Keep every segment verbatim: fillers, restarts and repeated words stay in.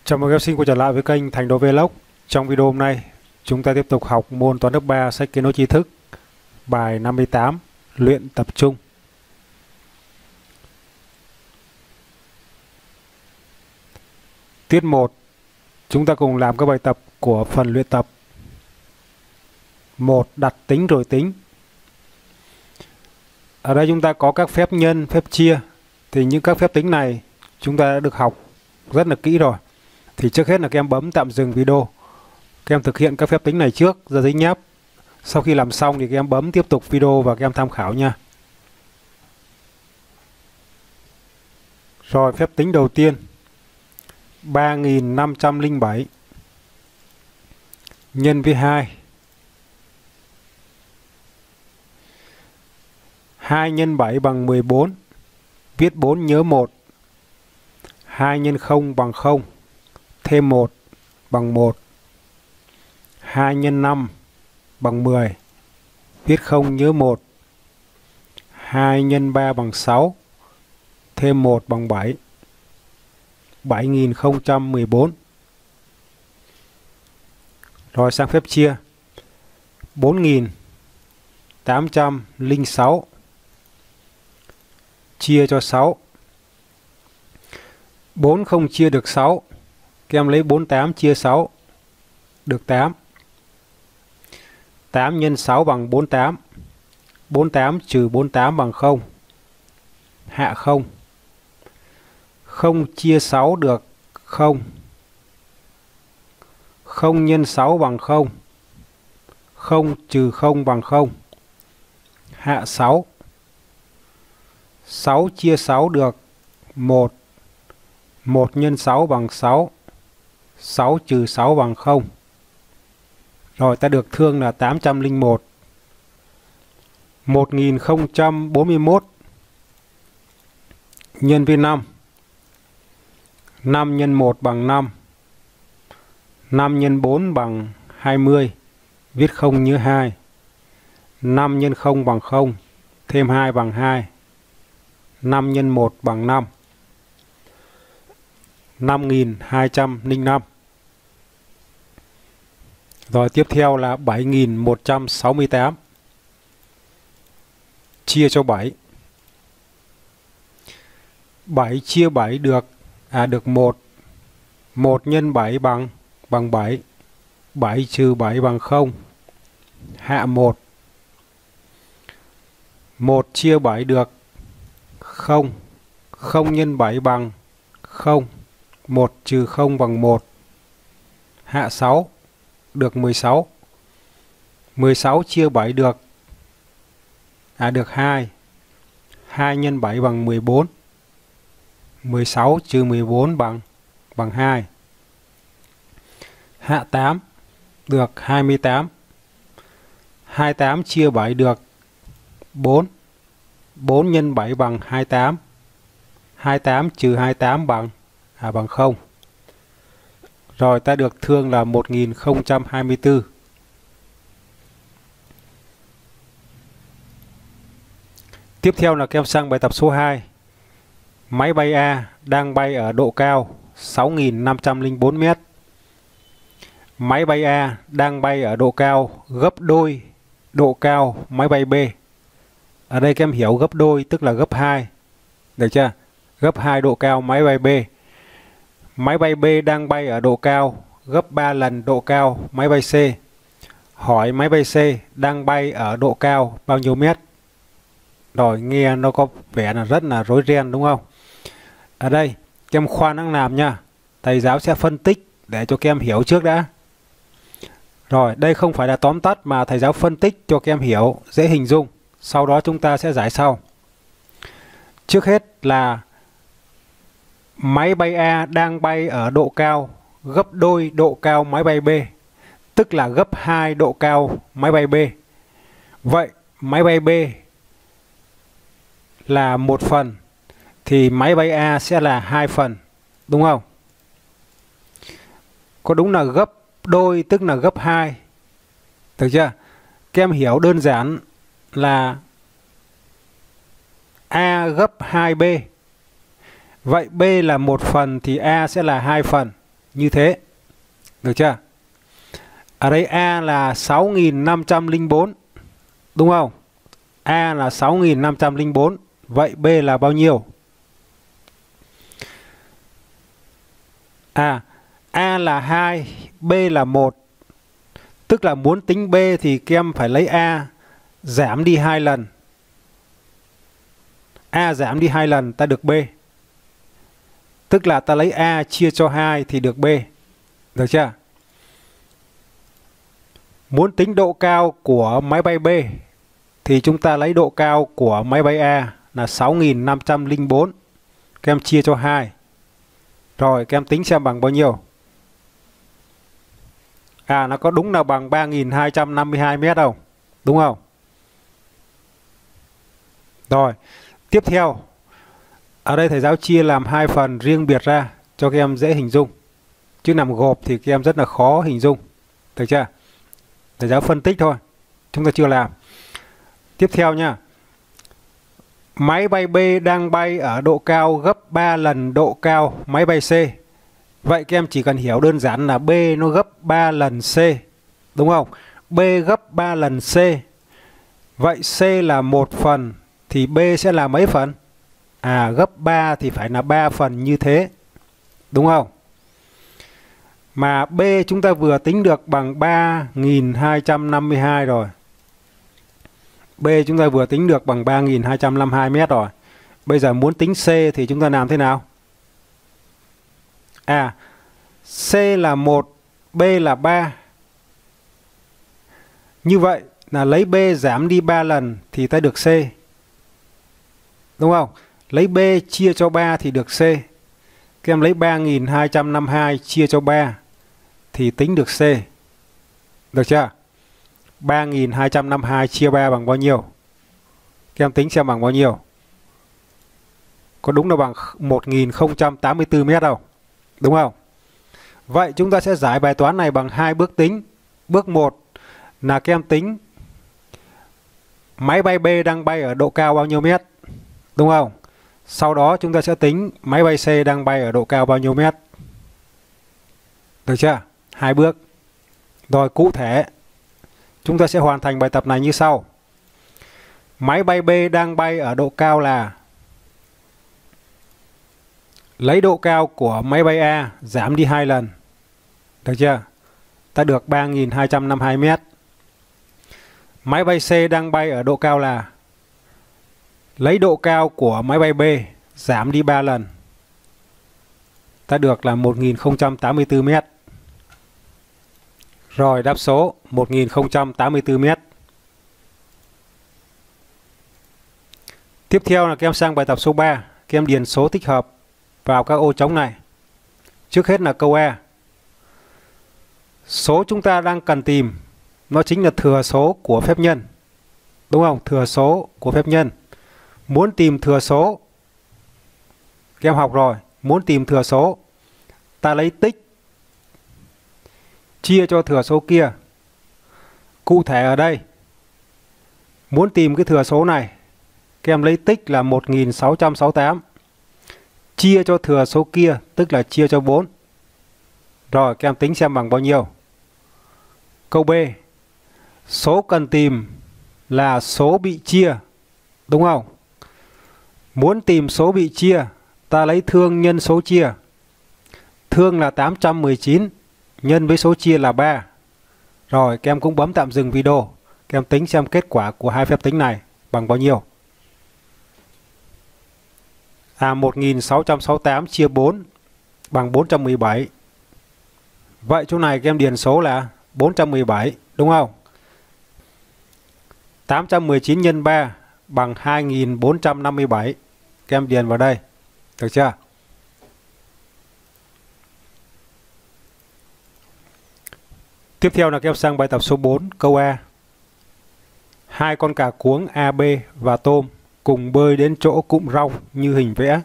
Chào mừng các em sinh quay trở lại với kênh Thành Đô Vlog. Trong video hôm nay, chúng ta tiếp tục học môn toán lớp ba sách kết nối tri thức, bài năm mươi tám, luyện tập trung. Tiết một, chúng ta cùng làm các bài tập của phần luyện tập. một. Đặt tính rồi tính. Ở đây chúng ta có các phép nhân, phép chia. Thì những các phép tính này chúng ta đã được học rất là kỹ rồi. Thì trước hết là các em bấm tạm dừng video. Các em thực hiện các phép tính này trước ra giấy nháp. Sau khi làm xong thì các em bấm tiếp tục video và các em tham khảo nha. Rồi, phép tính đầu tiên. ba nghìn năm trăm lẻ bảy nhân với hai. hai nhân bảy bằng mười bốn. Viết bốn nhớ một. hai nhân không bằng không. Thêm một bằng một. hai nhân năm bằng mười. Viết không nhớ một. hai nhân ba bằng sáu. Thêm một bằng bảy. bảy nghìn không trăm mười bốn. Rồi sang phép chia. bốn nghìn tám trăm lẻ sáu chia cho sáu. bốn không chia được sáu. Các em lấy bốn mươi tám chia sáu được tám. tám nhân sáu bằng bốn mươi tám. bốn mươi tám trừ bốn mươi tám bằng không. Hạ không. không chia sáu được không. không nhân sáu bằng không. không trừ không bằng không. Hạ sáu. sáu chia sáu được một. một nhân sáu bằng sáu. sáu trừ sáu bằng không. Rồi ta được thương là tám trăm lẻ một. một nghìn không trăm bốn mươi mốt nhân với năm. năm nhân một bằng năm. năm nhân bốn bằng hai mươi. Viết không nhớ hai. năm nhân không bằng không. Thêm hai bằng hai. năm nhân một bằng năm. năm nghìn hai trăm lẻ năm. Rồi tiếp theo là bảy nghìn một trăm sáu mươi tám. Chia cho bảy. bảy chia bảy được à được một. một nhân bảy bằng bằng bảy. bảy trừ bảy bằng không. Hạ một. một chia bảy được không. không nhân bảy bằng không. một trừ không bằng một. Hạ sáu. Được mười sáu. mười sáu chia bảy được à được hai. hai nhân bảy bằng mười bốn. mười sáu trừ mười bốn bằng bằng hai. Hạ tám. Được hai mươi tám. hai mươi tám chia bảy được bốn. bốn nhân bảy bằng hai mươi tám. hai mươi tám trừ hai mươi tám bằng à bằng không. Rồi ta được thương là một nghìn không trăm hai mươi tư. Tiếp theo là các em sang bài tập số hai. Máy bay A đang bay ở độ cao sáu nghìn năm trăm lẻ bốn mét. Máy bay A đang bay ở độ cao gấp đôi độ cao máy bay B. Ở đây các em hiểu gấp đôi tức là gấp hai. Được chưa? Gấp hai độ cao máy bay B. Máy bay B đang bay ở độ cao gấp ba lần độ cao máy bay C. Hỏi máy bay C đang bay ở độ cao bao nhiêu mét? Rồi nghe nó có vẻ là rất là rối ren đúng không? Ở đây các em khoan đang làm nha. Thầy giáo sẽ phân tích để cho các em hiểu trước đã. Rồi đây không phải là tóm tắt mà thầy giáo phân tích cho các em hiểu, dễ hình dung. Sau đó chúng ta sẽ giải sau. Trước hết là máy bay A đang bay ở độ cao gấp đôi độ cao máy bay B. Tức là gấp hai độ cao máy bay B. Vậy máy bay B là một phần thì máy bay A sẽ là hai phần, đúng không? Có đúng là gấp đôi tức là gấp hai. Được chưa? Các em hiểu đơn giản là A gấp hai B. Vậy B là một phần thì A sẽ là hai phần. như thế. Được chưa? Ở đây A là sáu nghìn năm trăm lẻ bốn. Đúng không? A là sáu nghìn năm trăm lẻ bốn. Vậy B là bao nhiêu? À, A là hai, B là một. Tức là muốn tính B thì các em phải lấy A giảm đi hai lần. A giảm đi hai lần ta được B. Tức là ta lấy A chia cho hai thì được B. Được chưa? Muốn tính độ cao của máy bay B thì chúng ta lấy độ cao của máy bay A là sáu nghìn năm trăm lẻ bốn. Các em chia cho hai. Rồi các em tính xem bằng bao nhiêu. À, nó có đúng là bằng ba nghìn hai trăm năm mươi hai mét không? Đúng không? Rồi, tiếp theo. Ở đây thầy giáo chia làm hai phần riêng biệt ra cho các em dễ hình dung. Chứ nằm gộp thì các em rất là khó hình dung. Được chưa? Thầy giáo phân tích thôi. Chúng ta chưa làm. Tiếp theo nha. Máy bay B đang bay ở độ cao gấp ba lần độ cao máy bay C. Vậy các em chỉ cần hiểu đơn giản là B nó gấp ba lần C. Đúng không? B gấp ba lần C. Vậy C là một phần thì B sẽ là mấy phần? À, gấp ba thì phải là ba phần như thế. Đúng không? Mà B chúng ta vừa tính được bằng ba nghìn hai trăm năm mươi hai rồi. B chúng ta vừa tính được bằng ba nghìn hai trăm năm mươi hai mét rồi. Bây giờ muốn tính C thì chúng ta làm thế nào? À, C là một, B là ba. Như vậy là lấy B giảm đi ba lần thì ta được C. Đúng không? Lấy B chia cho ba thì được C. Các em lấy ba nghìn hai trăm năm mươi hai chia cho ba thì tính được C. Được chưa? ba nghìn hai trăm năm mươi hai chia ba bằng bao nhiêu? Các em tính xem bằng bao nhiêu? Có đúng là bằng một nghìn không trăm tám mươi tư mét không? Đúng không? Vậy chúng ta sẽ giải bài toán này bằng hai bước tính. Bước một là các em tính máy bay B đang bay ở độ cao bao nhiêu mét? Đúng không? Sau đó chúng ta sẽ tính máy bay C đang bay ở độ cao bao nhiêu mét? Được chưa? Hai bước. Rồi cụ thể chúng ta sẽ hoàn thành bài tập này như sau. Máy bay B đang bay ở độ cao là lấy độ cao của máy bay A giảm đi hai lần. Được chưa? Ta được ba nghìn hai trăm năm mươi hai mét. Máy bay C đang bay ở độ cao là lấy độ cao của máy bay B giảm đi ba lần. Ta được là một nghìn không trăm tám mươi tư mét. Rồi đáp số một nghìn không trăm tám mươi tư mét. Tiếp theo là các em sang bài tập số ba. Các em điền số tích hợp vào các ô trống này. Trước hết là câu A. Số chúng ta đang cần tìm nó chính là thừa số của phép nhân. Đúng không? Thừa số của phép nhân. Muốn tìm thừa số, các em học rồi, muốn tìm thừa số, ta lấy tích chia cho thừa số kia. Cụ thể ở đây, muốn tìm cái thừa số này, các em lấy tích là một nghìn sáu trăm sáu mươi tám. Chia cho thừa số kia, tức là chia cho bốn. Rồi, các em tính xem bằng bao nhiêu. Câu B. Số cần tìm là số bị chia. Đúng không? Muốn tìm số bị chia, ta lấy thương nhân số chia. Thương là tám trăm mười chín, nhân với số chia là ba. Rồi, các em cũng bấm tạm dừng video. Các em tính xem kết quả của hai phép tính này bằng bao nhiêu. À, một nghìn sáu trăm sáu mươi tám chia bốn bằng bốn trăm mười bảy. Vậy chỗ này các em điền số là bốn trăm mười bảy, đúng không? tám trăm mười chín nhân ba bằng hai nghìn bốn trăm năm mươi bảy. Các em điền vào đây. Được chưa? Tiếp theo là các em sang bài tập số bốn, câu A. Hai con cà cuống A, B và tôm cùng bơi đến chỗ cụm rau như hình vẽ.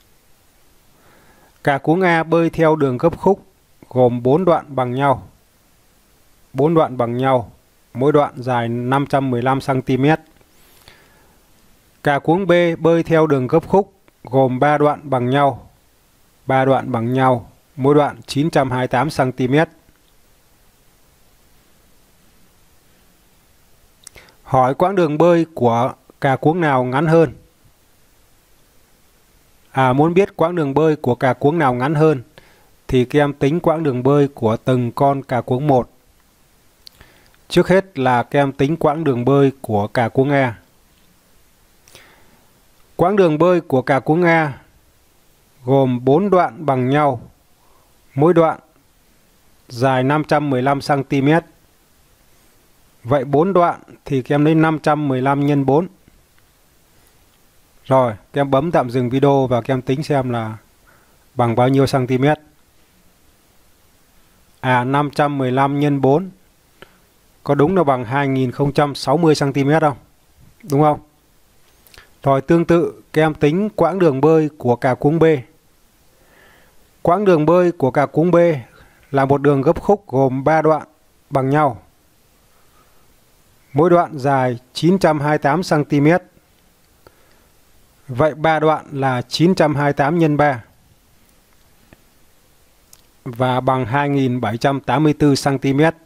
Cà cuống A bơi theo đường gấp khúc gồm bốn đoạn bằng nhau. bốn đoạn bằng nhau, mỗi đoạn dài năm trăm mười lăm xăng ti mét. Cà cuống B bơi theo đường gấp khúc gồm ba đoạn bằng nhau. ba đoạn bằng nhau, mỗi đoạn chín trăm hai mươi tám xăng ti mét. Hỏi quãng đường bơi của cà cuống nào ngắn hơn? À, muốn biết quãng đường bơi của cà cuống nào ngắn hơn thì các em tính quãng đường bơi của từng con cà cuống một. Trước hết là các em tính quãng đường bơi của cà cuống A. Quãng đường bơi của cà cuống A gồm bốn đoạn bằng nhau, mỗi đoạn dài năm trăm mười lăm xăng ti mét. Vậy bốn đoạn thì các em lấy năm trăm mười lăm nhân bốn. Rồi, các em bấm tạm dừng video và các em tính xem là bằng bao nhiêu cm. À, năm trăm mười lăm nhân bốn có đúng là bằng hai nghìn không trăm sáu mươi xăng ti mét không? Đúng không? Rồi tương tự các em tính quãng đường bơi của cà cuống B. Quãng đường bơi của cà cuống B là một đường gấp khúc gồm ba đoạn bằng nhau. Mỗi đoạn dài chín trăm hai mươi tám xăng ti mét. Vậy ba đoạn là chín trăm hai mươi tám nhân ba và bằng hai nghìn bảy trăm tám mươi tư xăng ti mét.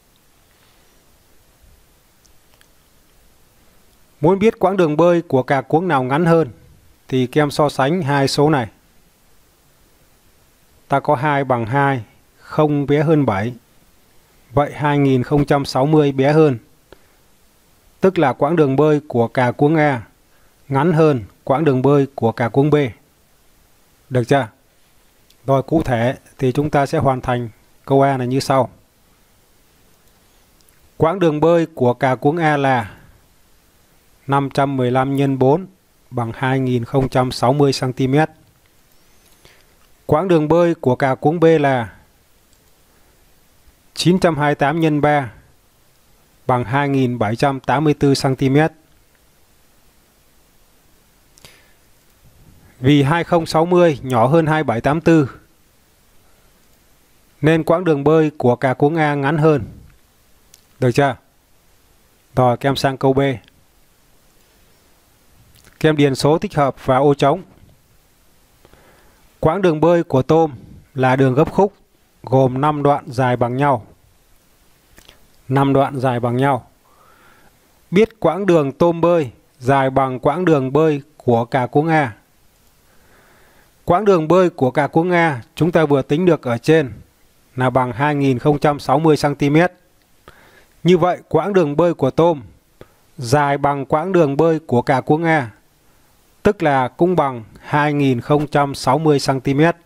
Muốn biết quãng đường bơi của cà cuống nào ngắn hơn thì các em so sánh hai số này. Ta có hai bằng hai, không bé hơn bảy. Vậy hai nghìn không trăm sáu mươi bé hơn. Tức là quãng đường bơi của cà cuống A ngắn hơn quãng đường bơi của cà cuống B. Được chưa? Rồi cụ thể thì chúng ta sẽ hoàn thành câu A này như sau. Quãng đường bơi của cà cuống A là năm trăm mười lăm nhân bốn bằng hai nghìn không trăm sáu mươi xăng ti mét. Quãng đường bơi của cà cuống B là chín trăm hai mươi tám nhân ba bằng hai nghìn bảy trăm tám mươi tư xăng ti mét. Vì hai nghìn không trăm sáu mươi nhỏ hơn hai nghìn bảy trăm tám mươi tư nên quãng đường bơi của cà cuống A ngắn hơn. Được chưa? Rồi các em sang câu B. Các em điền số thích hợp vào ô trống. Quãng đường bơi của tôm là đường gấp khúc gồm năm đoạn dài bằng nhau. năm đoạn dài bằng nhau. Biết quãng đường tôm bơi dài bằng quãng đường bơi của cà cuống A. Quãng đường bơi của cà cuống A chúng ta vừa tính được ở trên là bằng hai nghìn không trăm sáu mươi xăng ti mét. Như vậy quãng đường bơi của tôm dài bằng quãng đường bơi của cà cuống A, tức là cũng bằng hai nghìn không trăm sáu mươi xăng ti mét.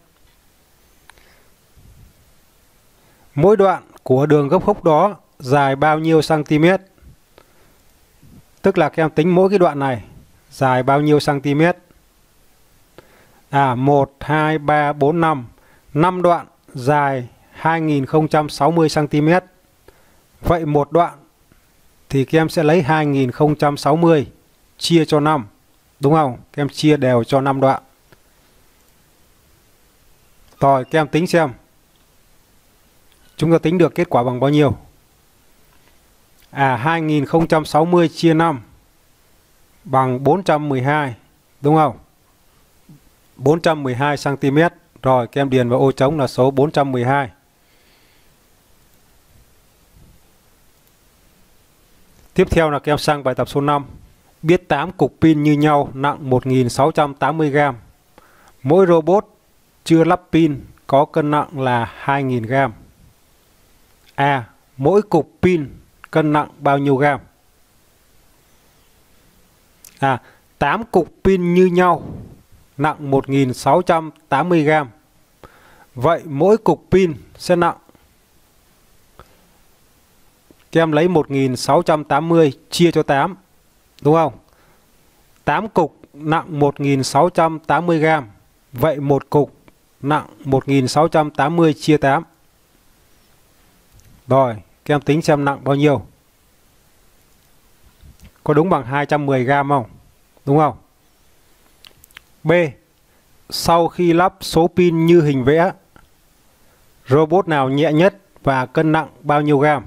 Mỗi đoạn của đường gấp khúc đó dài bao nhiêu cm? Tức là các em tính mỗi cái đoạn này dài bao nhiêu cm? À, một, hai, ba, bốn, năm. năm đoạn dài hai nghìn không trăm sáu mươi xăng ti mét. Vậy một đoạn thì các em sẽ lấy hai nghìn không trăm sáu mươi chia cho năm. Đúng không? Các em chia đều cho năm đoạn. Rồi các em tính xem. Chúng ta tính được kết quả bằng bao nhiêu? À, hai nghìn không trăm sáu mươi chia năm bằng bốn trăm mười hai. Đúng không? bốn trăm mười hai xăng ti mét. Rồi các em điền vào ô trống là số bốn trăm mười hai. Tiếp theo là các em sang bài tập số năm. Biết tám cục pin như nhau nặng một nghìn sáu trăm tám mươi gam. Mỗi robot chưa lắp pin có cân nặng là hai nghìn gam. A. Mỗi cục pin cân nặng bao nhiêu gam? À, tám cục pin như nhau nặng một nghìn sáu trăm tám mươi gam. Vậy mỗi cục pin sẽ nặng. Các em lấy một nghìn sáu trăm tám mươi chia cho tám. Đúng không? tám cục nặng một nghìn sáu trăm tám mươi gam. Vậy một cục nặng một nghìn sáu trăm tám mươi chia tám. Rồi, các em tính xem nặng bao nhiêu. Có đúng bằng hai trăm mười gam không? Đúng không? B. Sau khi lắp số pin như hình vẽ, robot nào nhẹ nhất và cân nặng bao nhiêu gam?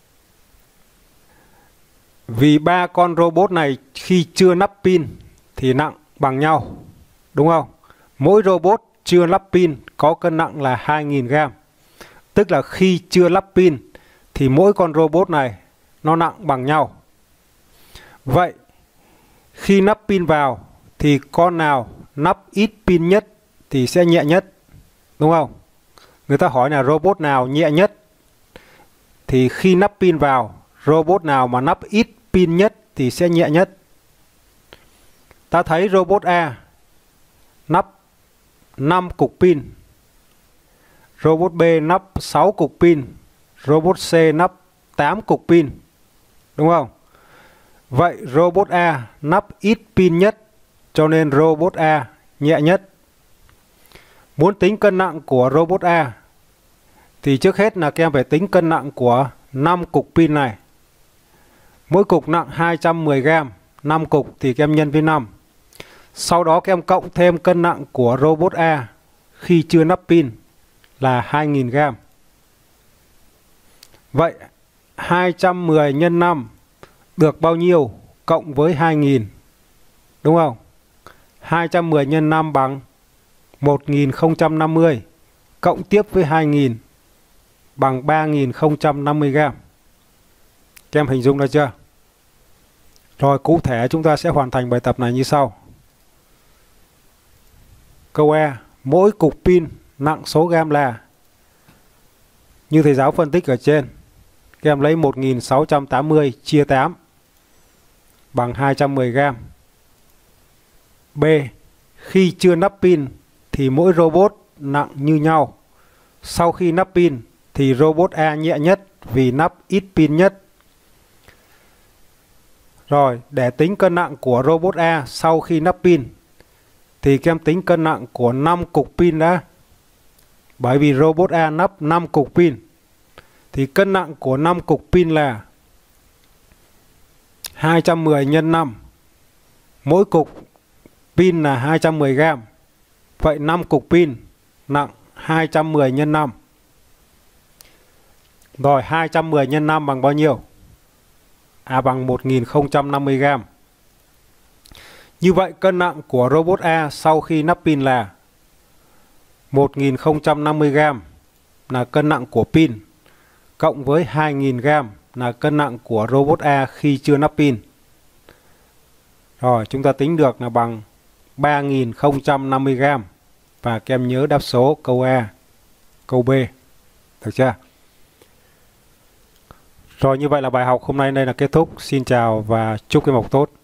Vì ba con robot này khi chưa lắp pin thì nặng bằng nhau. Đúng không? Mỗi robot chưa lắp pin có cân nặng là hai nghìn gam. Tức là khi chưa lắp pin thì mỗi con robot này nó nặng bằng nhau. Vậy khi nắp pin vào thì con nào nắp ít pin nhất thì sẽ nhẹ nhất, đúng không? Người ta hỏi là robot nào nhẹ nhất, thì khi nắp pin vào, robot nào mà nắp ít pin nhất thì sẽ nhẹ nhất. Ta thấy robot A nắp năm cục pin, robot B nắp sáu cục pin, robot C nắp tám cục pin, đúng không? Vậy robot A nắp ít pin nhất, cho nên robot A nhẹ nhất. Muốn tính cân nặng của robot A thì trước hết là các em phải tính cân nặng của năm cục pin này. Mỗi cục nặng hai trăm mười gam, năm cục thì các em nhân với năm. Sau đó các em cộng thêm cân nặng của robot A khi chưa nắp pin là hai nghìn gam. Vậy hai trăm mười nhân năm được bao nhiêu cộng với hai nghìn, đúng không? hai trăm mười nhân năm bằng một nghìn không trăm năm mươi, cộng tiếp với hai nghìn bằng ba nghìn không trăm năm mươi gam. Các em hình dung được chưa? Rồi cụ thể chúng ta sẽ hoàn thành bài tập này như sau. Câu E, mỗi cục pin nặng số gam là, như thầy giáo phân tích ở trên, các em lấy một nghìn sáu trăm tám mươi chia tám bằng hai trăm mười gam. B, khi chưa nắp pin thì mỗi robot nặng như nhau. Sau khi nắp pin thì robot A nhẹ nhất vì nắp ít pin nhất. Rồi, để tính cân nặng của robot A sau khi nắp pin thì các em tính cân nặng của năm cục pin đã. Bởi vì robot A nắp năm cục pin thì cân nặng của năm cục pin là hai trăm mười nhân năm. Mỗi cục pin là hai trăm mười gam. Vậy năm cục pin nặng hai trăm mười nhân năm. Rồi hai trăm mười nhân năm bằng bao nhiêu? À, bằng một nghìn không trăm năm mươi gam. Như vậy cân nặng của robot A sau khi nắp pin là một nghìn không trăm năm mươi gam là cân nặng của pin, cộng với hai nghìn gam là cân nặng của robot A khi chưa nắp pin. Rồi chúng ta tính được là bằng ba nghìn không trăm năm mươi gam. Và các em nhớ đáp số câu A, câu B. Được chưa? Rồi như vậy là bài học hôm nay đây là kết thúc. Xin chào và chúc các em học tốt.